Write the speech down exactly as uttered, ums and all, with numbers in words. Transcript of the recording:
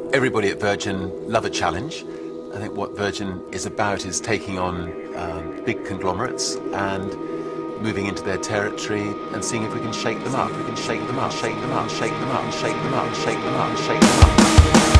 Everybody at Virgin love a challenge. I think what Virgin is about is taking on um, big conglomerates and moving into their territory and seeing if we can shake them up. We can shake them up, shake them up, shake them up, shake them up, shake them up, shake them up.